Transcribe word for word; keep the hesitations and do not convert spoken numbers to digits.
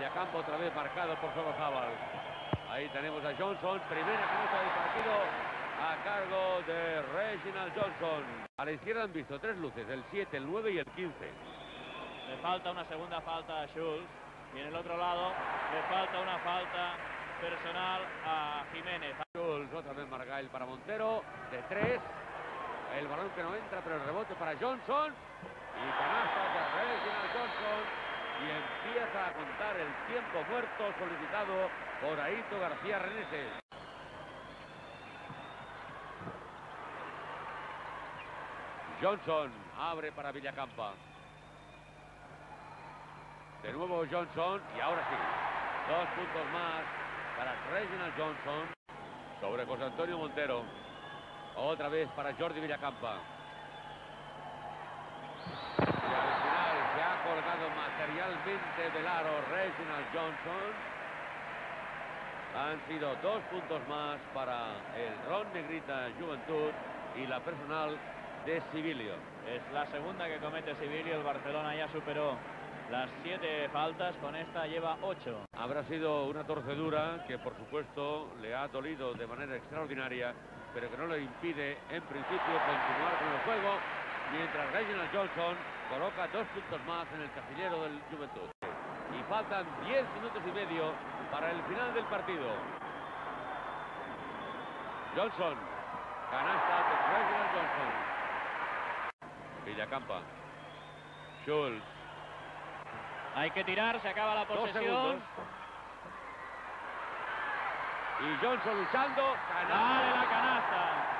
Villacampa otra vez marcado por Solozábal. Ahí tenemos a Johnson, primera canasta del partido a cargo de Reginald Johnson. A la izquierda han visto tres luces, el siete, el nueve y el quince. Le falta una segunda falta a Schultz y en el otro lado le falta una falta personal a Jiménez. Schultz, otra vez Margael para Montero, de tres. El balón que no entra, pero el rebote para Johnson. Y canasta de Reginald Johnson. Y empieza a contar el tiempo muerto solicitado por Aito García Reneses. Johnson abre para Villacampa. De nuevo Johnson y ahora sí. Dos puntos más para Reginald Johnson sobre José Antonio Montero. Otra vez para Jordi Villacampa. Y al final se ha colgado materialmente del aro Reginald Johnson. Han sido dos puntos más para el Ron Negrita Juventud y la personal de Sibilio. Es la segunda que comete Sibilio. El Barcelona ya superó las siete faltas, con esta lleva ocho. Habrá sido una torcedura que por supuesto le ha dolido de manera extraordinaria, pero que no le impide en principio continuar con el juego, mientras Reginald Johnson coloca dos puntos más en el casillero del Juventud. Y faltan diez minutos y medio para el final del partido. Johnson, canasta de Reginald Johnson. Villacampa. Schultz. Hay que tirar, se acaba la posesión. Y Johnson luchando. Dale la canasta.